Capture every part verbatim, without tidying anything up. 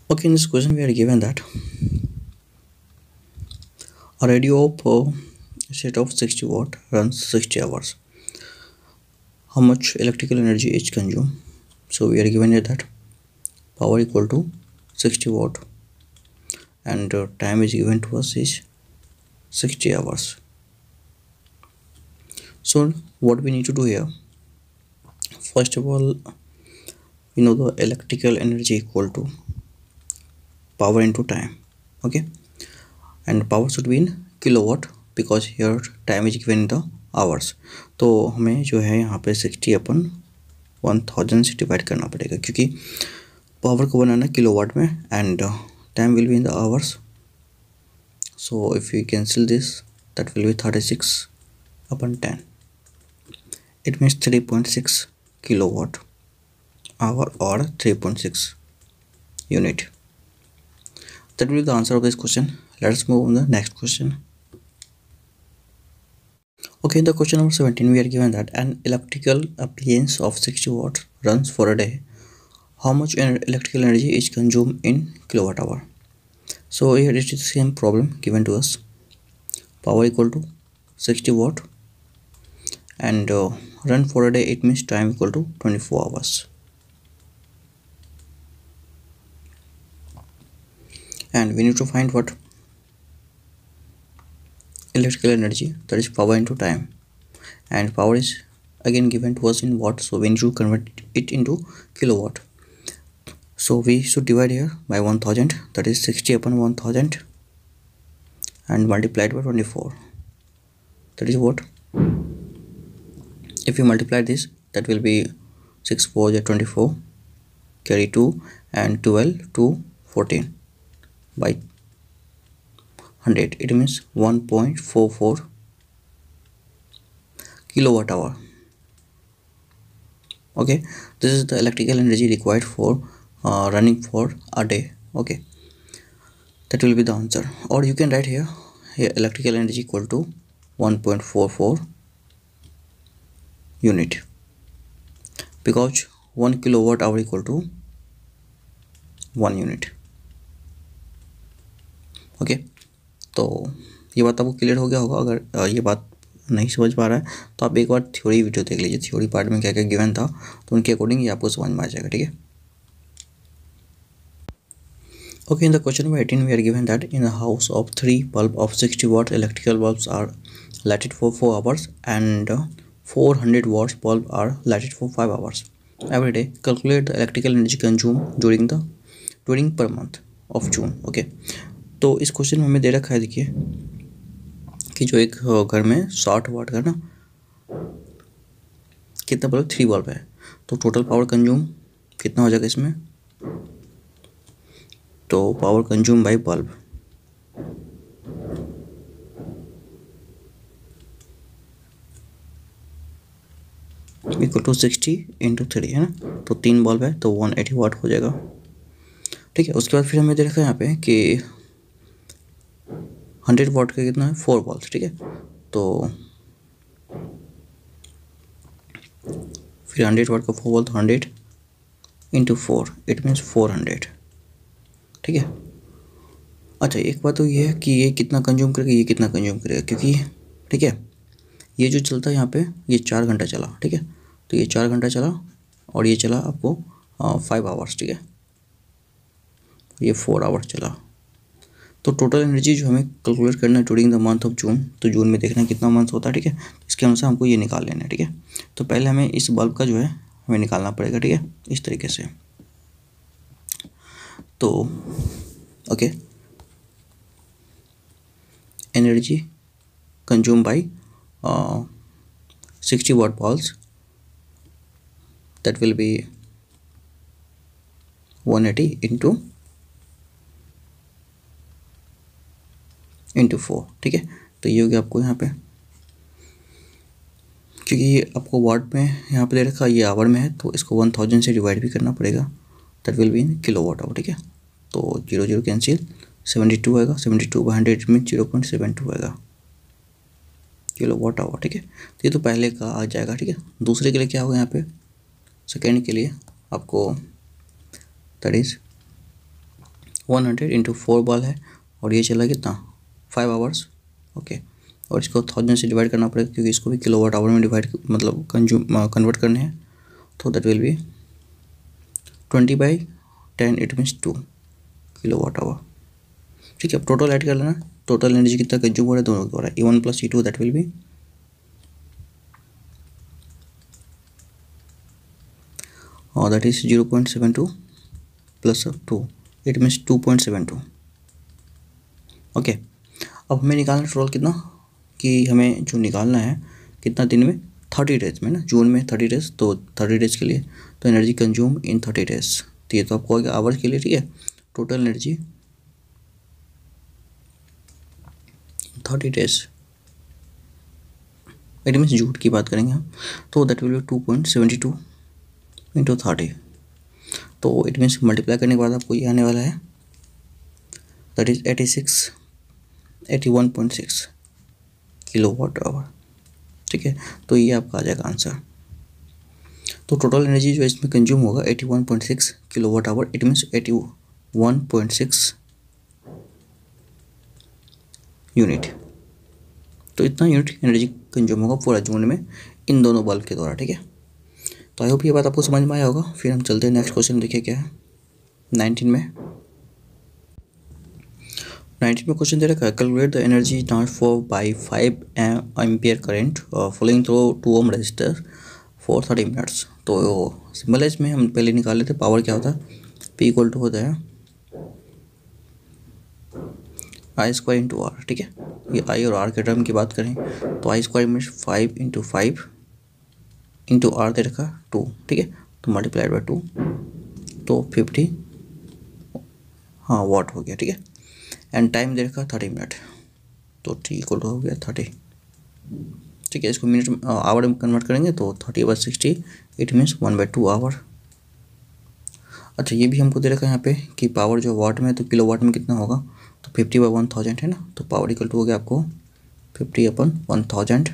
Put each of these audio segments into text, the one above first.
Okay, in this question we are given that a radio of uh, set of sixty watt runs sixty hours. How much electrical energy is consumed? So we are given here that power equal to sixty watt and uh, time is given to us is sixty hours. So what we need to do here, first of all, we know the electrical energy equal to power into time. Okay, and power should be in kilowatt because here time is given in the hours. तो हमें जो है यहाँ पे sixty upon one thousand से divide करना पड़ेगा क्योंकि पावर को बनाना किलोवाट में and time will be in the hours. So if you cancel this that will be thirty six upon ten. It means three point six kilowatt hour और three point six unit. That will be the answer of this question. Let's move on the next question. Okay, in the question number seventeen, we are given that an electrical appliance of sixty watts runs for a day. How much electrical energy is consumed in kilowatt hour? So here it is the same problem given to us. Power equal to sixty watt and uh, run for a day, it means time equal to twenty-four hours. And we need to find what electrical energy, that is power into time, and power is again given to us in watt, so we need to convert it into kilowatt. So we should divide here by one thousand, that is sixty upon one thousand and multiplied by twenty-four, that is what, if you multiply this, that will be six four is twenty-four, carry two and twelve to fourteen by one hundred, it means one point four four kilowatt hour. Okay, this is the electrical energy required for uh, running for a day. Okay, that will be the answer. Or you can write here, here electrical energy equal to one point four four unit, because one kilowatt hour equal to one unit. Okay okay, तो ये बात आपको clear हो गया होगा. अगर ये बात नहीं समझ पा रहा है तो आप एक बार थ्योरी वीडियो देख लीजिए, थ्योरी पार्ट में क्या क्या गिवन था, तो उनके अकॉर्डिंग ये आपको समझ में आ जाएगा. ठीक है. Okay, in the question number eighteen we are given that in the house of three bulb of sixty watt electrical bulbs are lighted for four hours and four hundred watts bulb are lighted for five hours every day. Calculate the electrical energy consume during the during per month of June. Okay, तो इस question में हमें दे रखा है, देखिए कि जो एक घर में साठ वाट का ना कितना बल्ब, थ्री बल्ब है, तो टोटल पावर कंज्यूम कितना हो जाएगा इसमें, तो power consume by bulb equal to sixty into three है ना, तो तीन बल्ब है तो वन एटी वाट हो जाएगा. ठीक है. उसके बाद फिर हमें दे रखा है यहाँ पे कि हंड्रेड वाट का कितना है, फोर बल्ब. ठीक है, तो फिर हंड्रेड वाट का four bulb, hundred into four, it means four hundred. ठीक है. अच्छा, एक बात तो ये है कि ये कितना कंज्यूम करेगा, ये कितना कंज्यूम करेगा, क्योंकि ठीक है ये जो चलता है यहाँ पे ये चार घंटा चला. ठीक है, तो ये चार घंटा चला और ये चला आपको फाइव आवर्स. ठीक है, ये फोर आवर्स चला, तो टोटल एनर्जी जो हमें कैलकुलेट करना है during the month of June, तो जून में देखना है कितना मंथ होता है. ठीक है, इसके अनुसार हमको ये निकाल लेना है. ठीक है, तो पहले हमें इस बल्ब का जो है हमें निकालना पड़ेगा. ठीक है, इस तरीके से. तो okay, energy consume by sixty watt bulbs, that will be one eighty into into four. ठीक है, तो ये हो गया आपको यहाँ पे, क्योंकि ये आपको वाट में यहाँ पे दे रखा, ये आवर में है, तो इसको वन थाउजेंड से डिवाइड भी करना पड़ेगा. That will be in kilo watt hour. ठीक है, तो zero zero cancel, seventy two आएगा, सेवेंटी टू बाई हंड्रेड में जीरो पॉइंट सेवन टू आएगा किलो वाट आवर. ठीक है, तो ये तो पहले का आ जाएगा. ठीक है, दूसरे के लिए क्या होगा यहाँ पे, सेकेंड के लिए आपको that is one hundred into four ball है और ये चला कितना फाइव आवर्स। ओके, और इसको थाउजेंड से डिवाइड करना पड़ेगा क्योंकि इसको भी किलोवाट आवर में डिवाइड मतलब कंज्यूम कन्वर्ट करने हैं। तो that will be twenty by ten, it means two kilowatt hour. ठीक है, अब टोटल ऐड कर लेना, टोटल एनर्जी कितना कंज्यूम हो रहा है दोनों के द्वारा, E one plus E two, that will be और that is zero point seven two plus two, it means two point seven two. Okay, अब हमें निकालना टोटल कितना, कि हमें जो निकालना है कितना दिन में, थर्टी डेज में ना, जून में थर्टी डेज, तो थर्टी डेज के लिए तो energy consume in thirty days, तो ये तो आपको आ गया आवर्स के लिए। ठीक है, total energy thirty days, it means जून की बात करेंगे हम, तो that will be two point seventy two into thirty, तो इट मीन्स मल्टीप्लाई करने के बाद आपको ये आने वाला है that is eighty six eighty one point six kilo watt hour. ठीक है, तो ये आपका आ जाएगा आंसर। तो टोटल एनर्जी जो इसमें कंज्यूम होगा eighty one point six kilo watt hour, it means eighty one point six unit. तो इतना यूनिट एनर्जी कंज्यूम होगा पूरा जून में इन दोनों बल्ब के द्वारा। ठीक है, तो आई होप ये बात आपको समझ में आया होगा। फिर हम चलते हैं नेक्स्ट क्वेश्चन, देखिए क्या है नाइनटीन में। नाइनटीन में क्वेश्चन दे रखा है, calculate the energy transfer by five ampere current flowing through two ohm resistor for thirty minutes. तो सिंपल है, इसमें हम पहले निकाल लेते हैं पावर क्या होता है, पी इक्वल टू होता है आई स्क्वायर इंटू आर। ठीक है, ये आई और आर के टर्म की बात करें तो I square means five into five into R दे रखा टू। ठीक है, तो मल्टीप्लाइड बाई टू, तो फिफ्टी हाँ वाट हो गया। ठीक है, एंड टाइम दे रखा थर्टी मिनट, तो टी इक्वल टू हो गया थर्टी। ठीक है, इसको मिनट आवर में कन्वर्ट करेंगे तो thirty by sixty, it means one by two hour. अच्छा, ये भी हमको दे रखा है यहाँ पे कि पावर जो वाट में, तो किलो वाट में कितना होगा, तो फिफ्टी बाई वन थाउजेंड है ना, तो पावर इक्वल टू हो गया आपको फिफ्टी अपन वन थाउजेंड,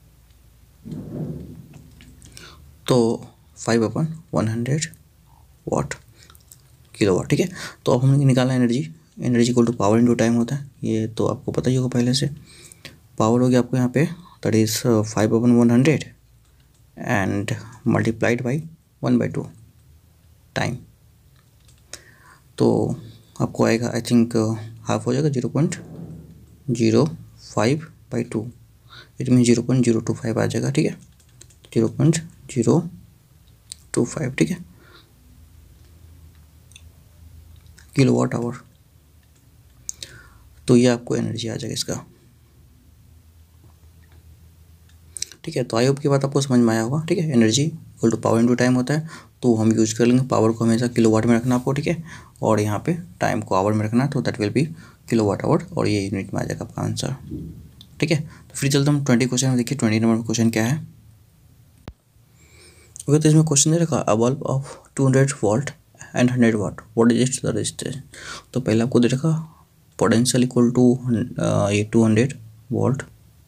तो five upon one hundred watt kilo watt. ठीक है, तो अब हमने निकाला energy, energy equal to power into time होता है, ये तो आपको पता ही होगा पहले से। पावर हो गया आपको यहाँ पे that is five upon one hundred and multiplied by one by two time, तो आपको आएगा आई थिंक हाफ हो जाएगा, zero point zero five by two, it mean zero point zero two five आ जाएगा। ठीक है, zero point zero two five. ठीक है, किलो वाट आवर, तो ये आपको एनर्जी आ जाएगा इसका। ठीक है, तो आई होप की बात आपको समझ में आया होगा। ठीक है, energy equal to power into time होता है, तो हम यूज कर लेंगे पावर को हमेशा किलोवाट में रखना आपको। ठीक है, और यहाँ पे टाइम को आवर में रखना, तो that will be kilowatt hour, और ये यूनिट में आ जाएगा आपका आंसर। ठीक है, तो फिर चलते हम ट्वेंटी क्वेश्चन में। देखिए ट्वेंटी नंबर क्वेश्चन क्या है। ओके, तो इसमें क्वेश्चन दे रखा, a bulb of two hundred volt and hundred watt, what is it's the resistance. तो पहले आपको दे रखा पोटेंशियल इक्वल टू ये two hundred volt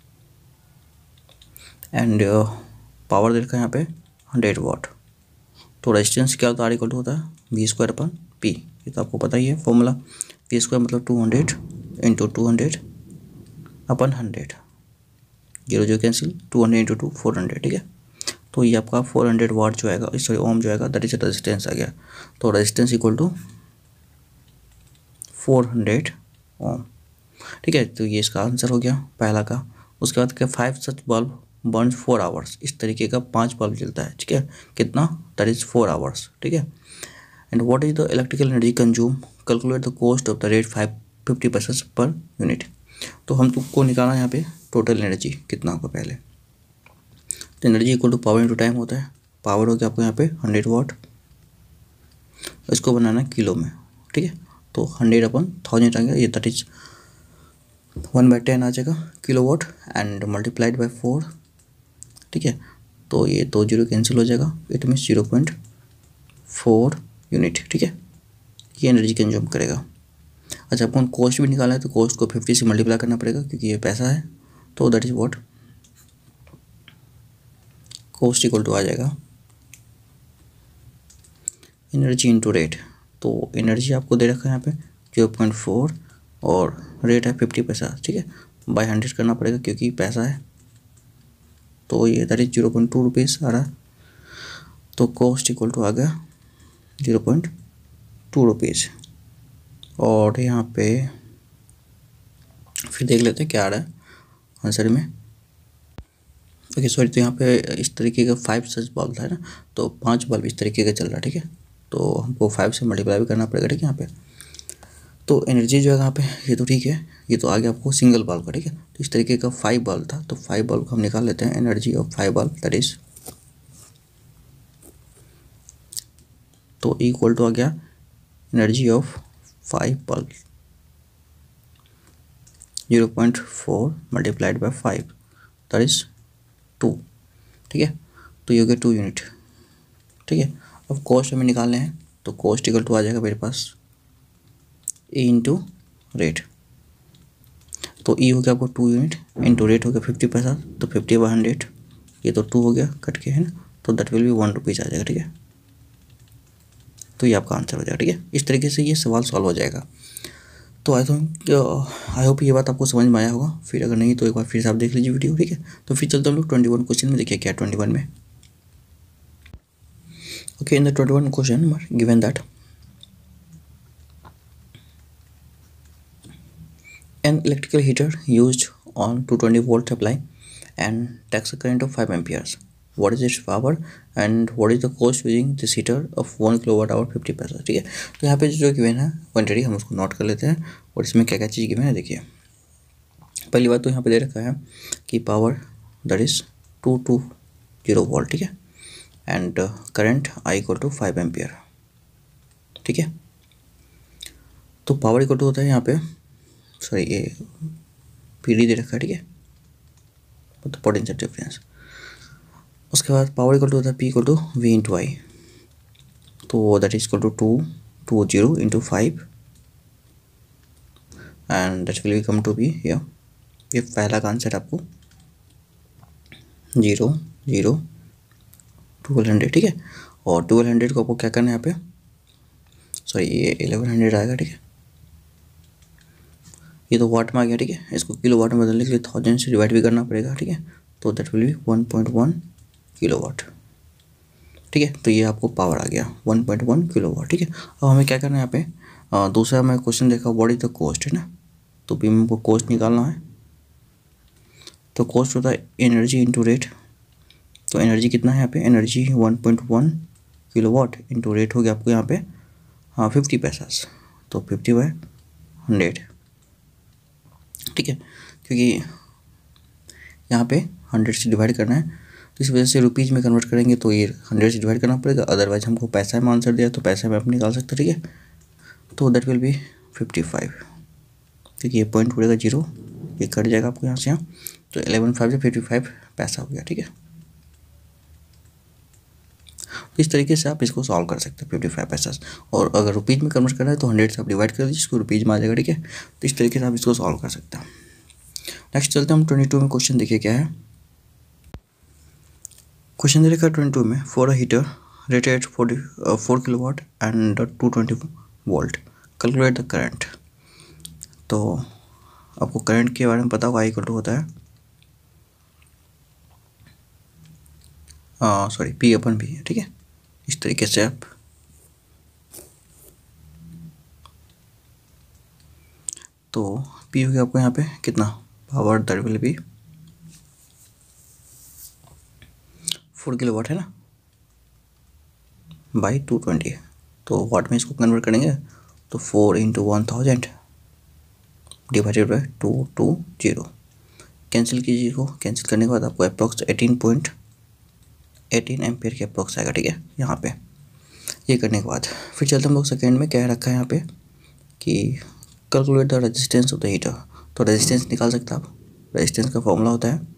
and power दे रखा है यहाँ पे हंड्रेड वाट, तो रेजिस्टेंस क्या होता है, आर इक्वल टू होता है वी स्क्वायर अपन पी, ये तो आपको पता ही है फॉर्मूला। वी स्क्वायर मतलब two hundred into two hundred अपन हंड्रेड, जीरो जो cancel, two hundred into two four hundred. ठीक है, तो ये आपका फोर हंड्रेड वाट जो आएगा, सॉरी ओम जो आएगा, दैट इज रेजिस्टेंस आ गया। तो resistance equal to four hundred ohm. ठीक है, तो ये इसका आंसर हो गया पहला का। उसके बाद क्या, five such bulb burn four hours, इस तरीके का पांच बल्ब जलता है। ठीक है, कितना, दैट इज फोर आवर्स। ठीक है, and what is the electrical energy consume, calculate the cost of the rate five fifty paise per unit. तो हम तुमको निकालना है यहाँ पे टोटल एनर्जी कितना होगा पहले, तो energy equal to power into time होता है। पावर हो गया आपको यहाँ पे हंड्रेड वाट, इसको बनाना है किलो में। ठीक है, तो हंड्रेड अपन थाउजेंड आ गया, ये that is one by ten आ जाएगा kilo watt and multiplied by four. ठीक है, तो ये दो जीरो कैंसिल हो जाएगा, it means zero point four unit. ठीक है, ये एनर्जी कंज्यूम करेगा। अच्छा, अपन कॉस्ट भी निकाला है, तो कॉस्ट को फिफ्टी से मल्टीप्लाई करना पड़ेगा क्योंकि ये पैसा है, तो that is what cost equal to आ जाएगा एनर्जी इंटू रेट। तो एनर्जी आपको दे रखा है यहाँ पे जीरो पॉइंट फोर और रेट है फिफ्टी पैसा, ठीक है, बाई हंड्रेड करना पड़ेगा क्योंकि पैसा है, तो ये that is zero point two rupees आ रहा है, तो कॉस्ट इक्वल टू आ गया जीरो पॉइंट टू रुपीज़। और यहाँ पे फिर देख लेते हैं क्या आ रहा है आंसर में। ओके सॉरी, तो यहाँ पे इस तरीके का फाइव सच बल्ब था ना, तो पांच बल्ब इस तरीके का चल रहा है, ठीक है, तो हमको फाइव से मल्टीप्लाई भी करना पड़ेगा, ठीक है। यहाँ पे तो एनर्जी जो है यहाँ पे ये तो ठीक है, ये तो आ गया आपको सिंगल बल्ब का, ठीक है। तो इस तरीके का फाइव बल्ब था, तो फाइव बल्ब को हम निकाल लेते हैं, energy of five bulb that is, तो इक्वल टू आ गया energy of five bulb zero point four multiplied by five that is two, ठीक है, तो ये हो गया टू यूनिट, ठीक है। अब कॉस्ट हमें निकालने हैं, तो कॉस्ट इक्वल टू आ जाएगा मेरे पास ए इंटू रेट, तो ई हो गया आपको टू यूनिट इंटू रेट हो गया फिफ्टी पैसा, तो फिफ्टी बाई हंड्रेड, ये तो टू हो गया कट के, है ना, तो that will be one rupees आ जाएगा, ठीक है। तो ये आपका आंसर हो जाएगा, ठीक है। इस तरीके से ये सवाल सॉल्व हो जाएगा। तो आई थिंक आई होप ये बात आपको समझ में आया होगा, फिर अगर नहीं तो एक बार फिर से आप देख लीजिए वीडियो, ठीक है। तो फिर चलते हम लोग ट्वेंटी वन क्वेश्चन में, देखिए क्या ट्वेंटी वन में। Okay, in the twenty one question given that an electrical heater used on two hundred twenty volt supply and takes a current of five amperes. What is its power and what is the cost using this heater of one kilowatt hour fifty पैसा, ठीक है। तो यहाँ पे जो given है quantity हम उसको नोट कर लेते हैं, और इसमें क्या क्या चीज़ गिवन है देखिए। पहली बात तो यहाँ पे दे रखा है कि power that is two two zero volt, ठीक है, and current I equal to five ampere, ठीक है। तो पावर इक्वल टू होता है यहाँ पे, सॉरी ये पी डी दे रखा है, ठीक है, मतलब पोटेंशियल डिफरेंस। उसके बाद पावर इक्वल टू होता है P equal to V into I, तो that is equal to two two zero into five and that will come to be या ये पहला का आंसर आपको जीरो जीरो ट्वेल्व हंड्रेड, ठीक है। और ट्वेल्व हंड्रेड को आपको क्या करना है यहाँ पे, सॉरी ये एलेवन हंड्रेड आएगा, ठीक है, ये तो वाट में आ गया, ठीक है। इसको किलो वाट में बदलने के लिए थाउजेंड से डिवाइड भी करना पड़ेगा, ठीक है, तो that will be one point one kilo watt, ठीक है। तो ये आपको पावर आ गया one point one kilo watt, ठीक है। अब हमें क्या करना है यहाँ पे, आ, दूसरा हमें क्वेश्चन देखा व्हाट इज द कॉस्ट, है ना, तो भी हमको कॉस्ट निकालना है। तो कॉस्ट होता है एनर्जी इंटू रेट, तो एनर्जी कितना है यहाँ पे, energy one point one kilo watt into rate हो गया आपको यहाँ पे हाँ फिफ्टी पैसा, तो फिफ्टी बाई हंड्रेड, ठीक है, क्योंकि यहाँ पे हंड्रेड से डिवाइड करना है, तो इस वजह से रुपीज़ में कन्वर्ट करेंगे तो ये हंड्रेड से डिवाइड करना पड़ेगा, अदरवाइज हमको पैसा में आंसर दिया तो पैसे में आप निकाल सकते, ठीक है। तो that will be fifty five, क्योंकि ये पॉइंट पड़ेगा जीरो, ये कट जाएगा आपको यहाँ से यहाँ, तो एलेवन फाइव से फिफ्टी फाइव पैसा हो गया, ठीक है। तो इस तरीके से आप इसको सॉल्व कर सकते हैं फिफ्टी फाइव पैसा, और अगर रुपीज़ में कन्वर्ट करना है तो हंड्रेड से आप डिवाइड कर दीजिए, इसको रुपीज़ में आ जाएगा, ठीक है। तो इस तरीके से आप इसको सॉल्व कर सकते हैं। नेक्स्ट चलते हैं हम ट्वेंटी टू में, क्वेश्चन देखिए क्या है। क्वेश्चन दे रखा है ट्वेंटी टू में, for a heater rated forty four kilo watt and two twenty volt calculate the current. तो आपको करंट के बारे में पता होगा, इक्वल टू होता है सॉरी पी अपन भी है, ठीक है। इस तरीके से आप तो पी हो गया आपको यहाँ पे कितना power, that will be four kilo watt, है ना, बाई टू ट्वेंटी, तो वाट में इसको कन्वर्ट करेंगे तो four into one thousand divided by two two zero, cancel कीजिए, इसको कैंसिल करने के बाद आपको approx eighteen point eighteen ampere के अप्रॉक्स आएगा, ठीक है। यहाँ पे ये करने के बाद फिर चलते हम लोग सेकेंड में, क्या रखा है यहाँ पे कि calculate the resistance of the heater. तो रेजिस्टेंस निकाल सकते हैं आप, रेजिस्टेंस का फॉर्मूला होता है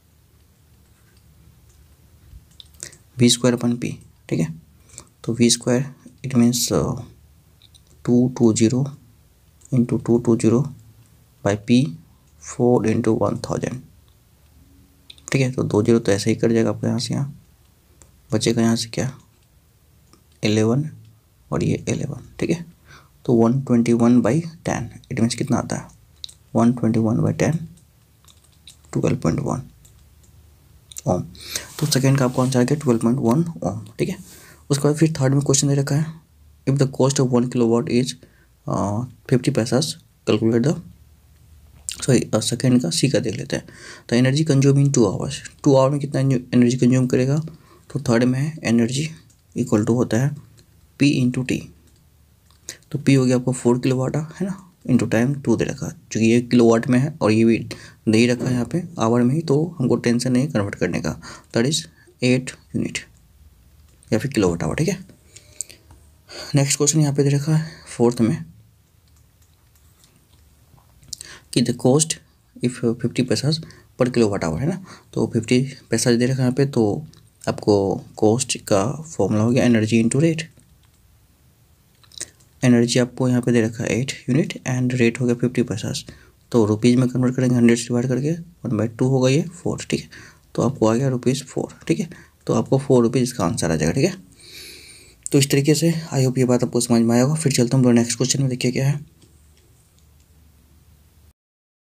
वी स्क्वायर अपन पी, ठीक है। तो V square it means two two zero into two two zero by P four into one thousand, ठीक है। तो दो जीरो तो ऐसे ही कर जाएगा आपको यहाँ से, यहाँ बचेगा यहाँ से क्या एलेवन और ये एलेवन, ठीक है। तो one twenty one by ten, it means कितना आता है one twenty one by ten, twelve point one ohm. तो सेकेंड का आपको आंसर आ गया ट्वेल्व पॉइंट वन ओम, ठीक है। उसके बाद फिर थर्ड में क्वेश्चन दे रखा है, if the cost of one kilo watt is fifty paisas calculate the, sorry second का सी का देख लेते हैं। तो energy consume in two hours, two hour में कितना एनर्जी कंज्यूम करेगा, तो थर्ड में है एनर्जी इक्वल टू होता है पी इंटू टी। तो पी हो गया आपको फोर किलो वाट है ना, इंटू टाइम टू दे रखा, चूँकि ये किलो वाट में है और ये भी दे ही रखा है यहाँ पे आवर में ही, तो हमको टेंशन नहीं कन्वर्ट करने का, दैट इज एट यूनिट या फिर किलो वाट आवर, ठीक है। नेक्स्ट क्वेश्चन यहाँ पे दे रखा है फोर्थ में कि the cost if fifty paisas per kilo watt our है ना, तो फिफ्टी पैसा दे रखा है यहाँ पे, तो आपको कॉस्ट का फॉर्मूला हो गया एनर्जी इंटू रेट। एनर्जी आपको यहाँ पे दे रखा है एट यूनिट एंड रेट हो गया फिफ्टी पैसास, तो रुपीज़ में कन्वर्ट करेंगे हंड्रेड से डिवाइड करके, वन बाई टू होगा ये फोर, ठीक है। तो आपको आ गया रुपीज़ फोर, ठीक है। तो आपको फोर रुपीज़ इसका आंसर आ जाएगा, ठीक है। तो इस तरीके से आई होप ये बात आपको समझ में आएगा। फिर चलता हूँ नेक्स्ट क्वेश्चन में, देखिए क्या है।